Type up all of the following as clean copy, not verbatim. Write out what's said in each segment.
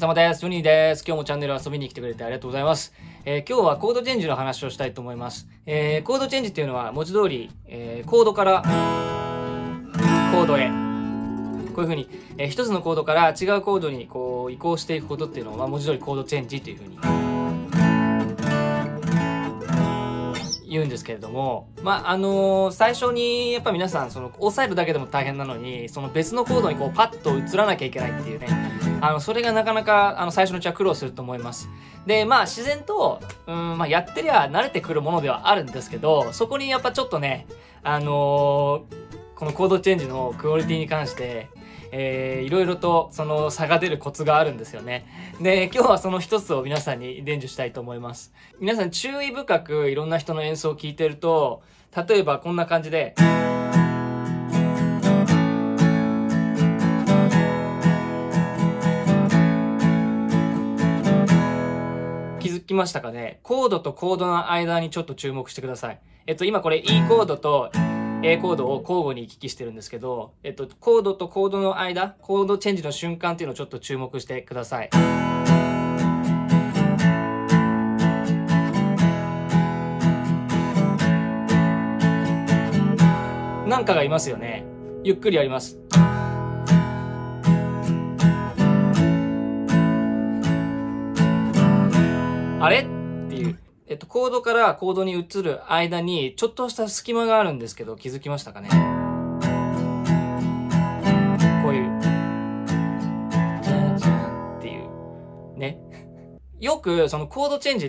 様です。ジョニーです。今日もチャンネル遊びに来てくれてありがとうございます。今日はコードチェンジの話をしたいと思います。コードチェンジっていうのは文字通り、コードからコードへ。こういう風に、一つのコードから違うコードにこう移行していくことっていうのを、文字通りコードチェンジという風に言うんですけれども、最初にやっぱ皆さん押さえるだけでも大変なのに、その別のコードにこうパッと移らなきゃいけないっていうね、それがなかなか最初のうちは苦労すると思います。で、自然とやってりゃ慣れてくるものではあるんですけど、そこにやっぱちょっとね、このコードチェンジのクオリティに関していろいろとその差が出るコツがあるんですよね。で、今日はその一つを皆さんに伝授したいと思います。皆さん注意深くいろんな人の演奏を聞いてると、例えばこんな感じで気づきましたかね。コードとコードの間にちょっと注目してください。今これ E コードとA コードを交互に行き来してるんですけど、コードとコードの間、コードチェンジの瞬間っていうのをちょっと注目してください。なんかがいますよね。ゆっくりやります。あれっていう。コードからコードに移る間にちょっとした隙間があるんですけど、気づきましたかね。こういう。じゃじゃんっていう。ね。よくそのコードチェンジって、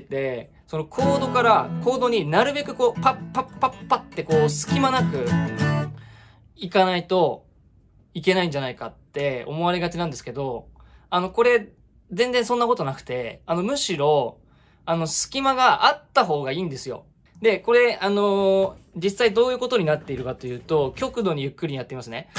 そのコードからコードになるべくこうパッパッパッパッってこう隙間なくいかないといけないんじゃないかって思われがちなんですけど、これ全然そんなことなくて、むしろ隙間があった方がいいんですよ。で、これ、実際どういうことになっているかというと、極度にゆっくりやってみますね。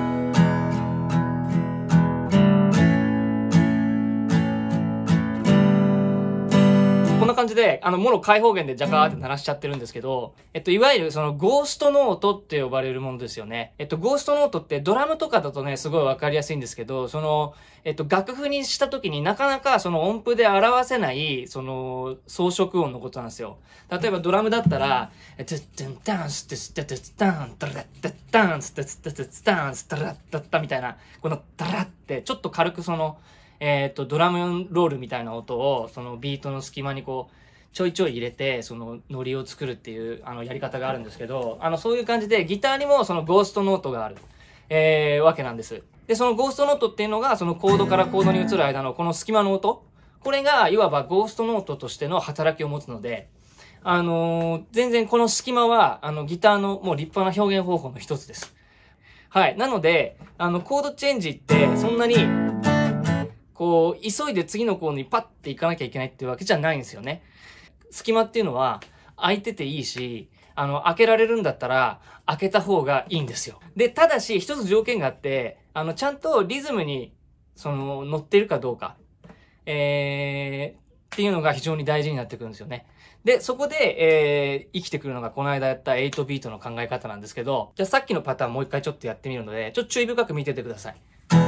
こんな感じで、もろ開放弦でジャカーって鳴らしちゃってるんですけど、いわゆるそのゴーストノートって呼ばれるものですよね。ゴーストノートってドラムとかだとね、すごいわかりやすいんですけど、楽譜にした時になかなかその音符で表せない、装飾音のことなんですよ。例えばドラムだったら、トゥットゥンタンステステテスタンタラッタッタンステステテスタンスタラッタッタみたいな、このタラってちょっと軽くドラムロールみたいな音を、ビートの隙間にこう、ちょいちょい入れて、ノリを作るっていう、やり方があるんですけど、そういう感じで、ギターにもそのゴーストノートがある、わけなんです。で、そのゴーストノートっていうのが、そのコードからコードに移る間のこの隙間の音、これが、いわばゴーストノートとしての働きを持つので、全然この隙間は、ギターのもう立派な表現方法の一つです。はい。なので、コードチェンジって、そんなに、こう、急いで次のコードにパッて行かなきゃいけないっていうわけじゃないんですよね。隙間っていうのは、空いてていいし、開けられるんだったら、開けた方がいいんですよ。で、ただし、一つ条件があって、ちゃんとリズムに、乗ってるかどうか、っていうのが非常に大事になってくるんですよね。で、そこで、生きてくるのがこの間やった8ビートの考え方なんですけど、じゃあさっきのパターンもう一回ちょっとやってみるので、ちょっと注意深く見ててください。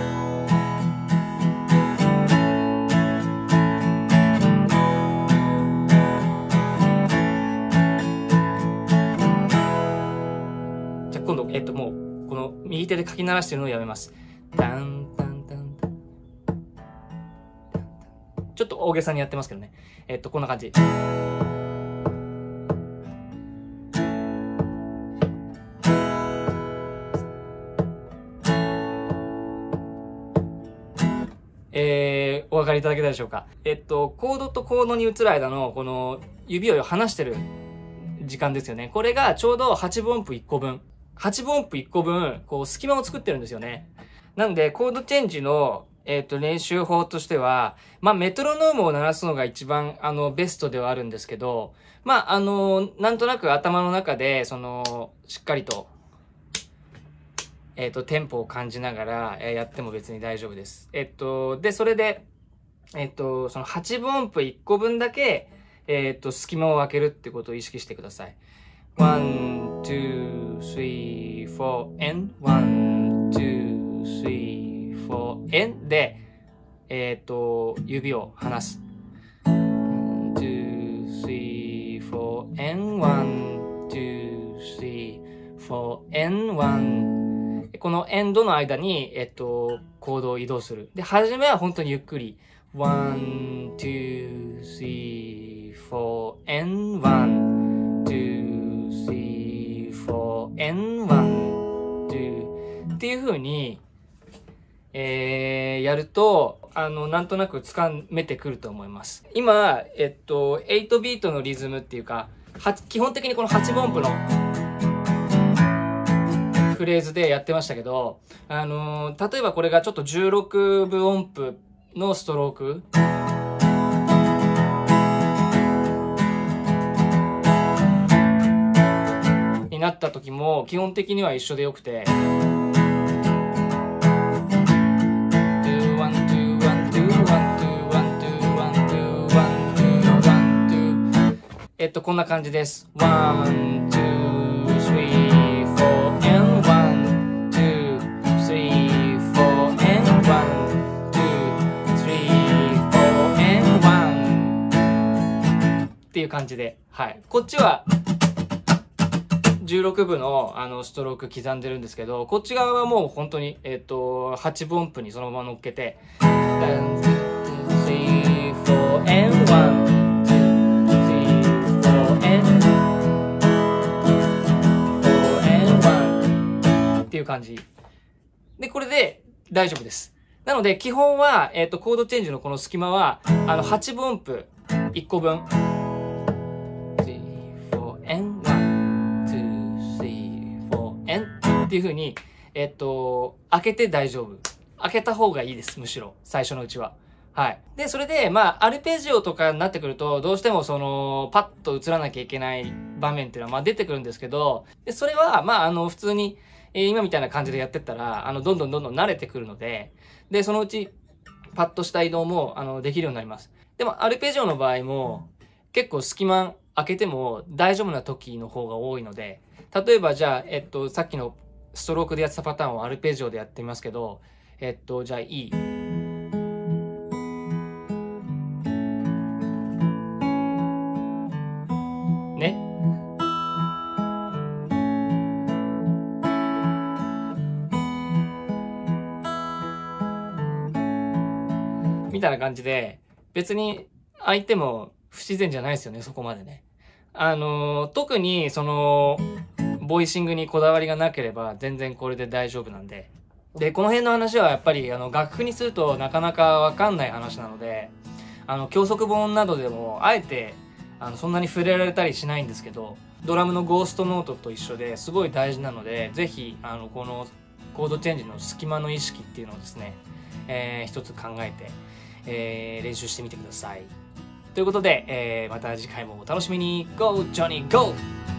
今度、もう、この右手で書き鳴らしてるのをやめます。タンタンタンタン。ちょっと大げさにやってますけどね。こんな感じ。お分かりいただけたでしょうか。コードとコードに移る間の、この指を離してる時間ですよね。これがちょうど8分音符1個分。8分音符1個分、こう、隙間を作ってるんですよね。なんで、コードチェンジの、練習法としては、メトロノームを鳴らすのが一番、ベストではあるんですけど、なんとなく頭の中で、しっかりと、テンポを感じながら、やっても別に大丈夫です。で、それで、その8分音符1個分だけ、隙間を空けるってことを意識してください。1, 2, 3, 4, and 1, 2, 3, 4, and で、 指を離す。1, 2, 3, 4, and 1, 2, 3, 4, and 1。このエンドの間に、コードを移動する。で、初めは本当にゆっくり。1, 2, 3, 4, and 1, 2, 3, 4, and 1, 2っていう風に、やると、なんとなくつかめてくると思います。今、8ビートのリズムっていうか、基本的にこの8分音符のフレーズでやってましたけど、例えばこれがちょっと16分音符のストローク。になった時も、基本的には一緒でよくて、こんな感じです。1, 2, 3, 4, and 1, 2, 3, 4, and 1, 2, 3, 4, and 1っていう感じで、はい。こっちは16分のストローク刻んでるんですけど、こっち側はもう本当に8分音符にそのまま乗っけて、3, 4, and 1。っていう感じ。で、これで大丈夫です。なので、基本は、コードチェンジのこの隙間は、8分音符1個分。3, 4, and 1, 2, 3, 4, and っていう風に、開けて大丈夫。開けた方がいいです、むしろ。最初のうちは。はい。で、それで、アルペジオとかになってくると、どうしてもパッと映らなきゃいけない場面っていうのは、出てくるんですけど、で、それは、普通に、今みたいな感じでやってったら、どんどん慣れてくるので、で、そのうち、パッとした移動も、できるようになります。でも、アルペジオの場合も、結構隙間開けても大丈夫な時の方が多いので、例えばじゃあ、さっきのストロークでやってたパターンをアルペジオでやってみますけど、じゃあ、E。ね。みたいな感じで、別に相手も不自然じゃないですよね、そこまでね。特にボイシングにこだわりがなければ全然これで大丈夫なんで。で、この辺の話はやっぱり楽譜にするとなかなかわかんない話なので、教則本などでもあえてそんなに触れられたりしないんですけど、ドラムのゴーストノートと一緒ですごい大事なので、ぜひこのコードチェンジの隙間の意識っていうのをですね、一つ考えて、練習してみてください。ということで、また次回もお楽しみに。Go Johnny Go!